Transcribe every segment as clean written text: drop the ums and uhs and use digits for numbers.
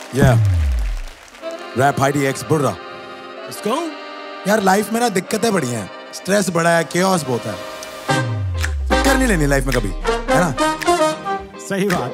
Rap Heidi x बुर्रा। इसको यार life में ना दिक्कतें बड़ी हैं, स्ट्रेस बड़ा है, केओस बहुत है। फिक्र नहीं लेनी लाइफ में कभी, है ना? सही बात।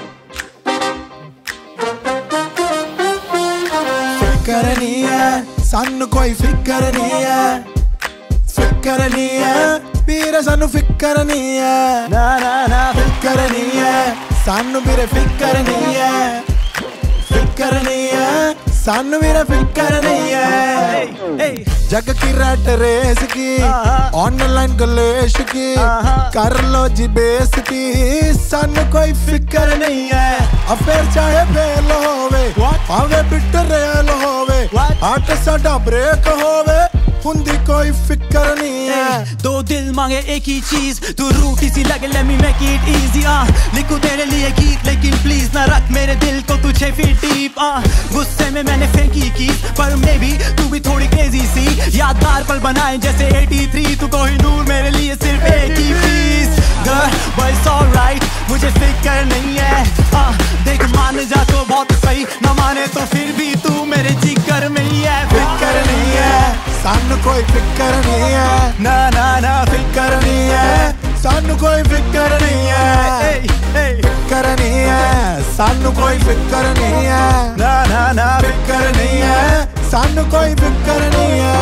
फिक्र नहीं है सानू कोई फिक्र नहीं है, फिक्र नहीं है ਵੀਰੇ सानू फिक्र नहीं है, ना ना ना फिक्र नहीं है सानू ਵੀਰੇ फिक्र नहीं है, फिक्र नहीं है सानू ਵੀਰੇ फिक्र नहीं है। जग की रैट रेस की ऑनलाइन गलेश की कर लो जी बेइज्जती, सानू कोई फिक्र नहीं है। अब फिर चाहे फेल होवे भावे बिट रेल होवे, हार्ट साडा ब्रेक होवे, हुंदी कोई फिक्र नहीं है। दो दिल मांगे एक ही चीज, तू रूठी सी लगे let me make it easy। लिखूं तेरे लिए गीत लेकिन प्लीज ना रख मेरे दिल को तू 6 फीट डीप। गुस्से में मैंने फेंकी कीज, पर मे भी तू भी थोड़ी क्रेजी सी। यादगार पल बनाए जैसे 83, तू कोहिनूर मेरे लिए सिर्फ एक ही piece. Girl, but it's alright, मुझे फिक्र नहीं है। देख मान जा तो बहुत सही, ना माने तो फिर भी तू मेरे जिगर में ही है। फिक्र नहीं है सानू कोई फिक्र नहीं है, ना ना ना फिक्र नहीं है सानू कोई फिक्र नहीं है, फिक्र नहीं है सानू कोई फिक्र नहीं है, ना ना ना फिक्र नहीं है सानू कोई फिक्र नहीं है।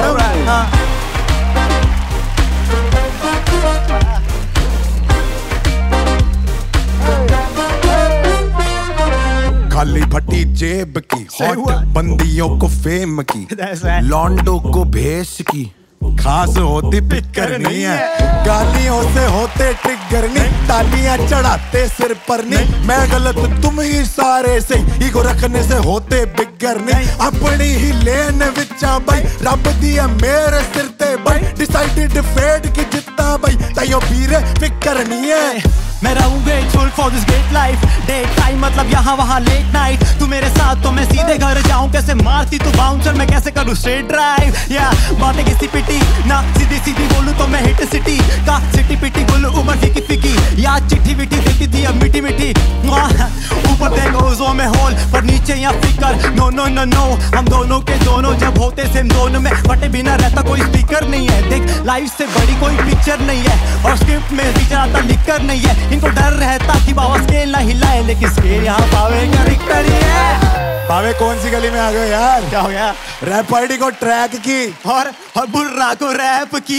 खाली फटी जेब की हॉट बंदियों को फेम की, लॉन्डो को भेष की, खास होती फिक्र नहीं है। गालियों से होते ट्रिगर नहीं, तालियां चढ़ाते सिर पर नहीं। मैं गलत तुम ही सारे से, ईगो रखने से होते बिगर नहीं। अपनी ही लेन विचा भाई, रब दिया मेरे सिर ते भाई, डिसाइडेड फेट की जितना भाई, ताइयों पीरे फिक्र नहीं है। मैं रहूं grateful for this great life, day time मतलब यहाँ वहाँ लेट नाइट। तू मेरे साथ तो मैं सीधे घर जाऊं, कैसे मारती तू बाउंसर मैं कैसे करूँ स्ट्रेट ड्राइव। या बातें किसी पिटी ना सीधी सीधी बोलूं तो मैं हिट सिटी का, सिटी पिटी बोलूं उमर फीकी फीकी, या चिट्ठी विटी देती थी अब मीठी मीठी। ऊपर देख ओज़ों में होल पर नीचे यहाँ फिकर, नो नो नो नो हम दोनों के दोनों जब होते सेम जोन में, फटे बिना रहता कोई स्पीकर नहीं है। देख लाइफ से बड़ी कोई पिक्चर नहीं है, और स्क्रिप्ट में फीचर आता लिखकर नहीं है। इनको डर रहता कि बाबा स्केल ना हिलाए, लेकिन स्केल यहाँ पावे का रिक्टर ही है। पावे कौन सी गली में आ गए यार? क्या हो गया? रैप आईडी को ट्रैक की और बुर्रा को रैप की।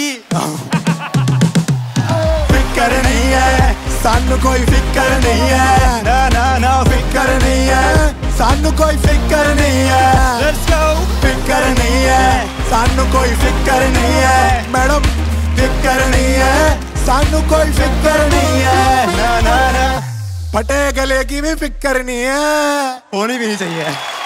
फिक्र नहीं है सानू कोई फिक्र नहीं है, ना ना ना फिक्र नहीं है सानू कोई फिक्र नहीं है। Let's go। फिक्र नहीं है सानू कोई फिक्र नहीं है, मैडम फिक्र नहीं है सानू कोई फिक्र नहीं है। ना ना ना फटे गले की भी फिक्र नहीं है, होनी भी नहीं चाहिए।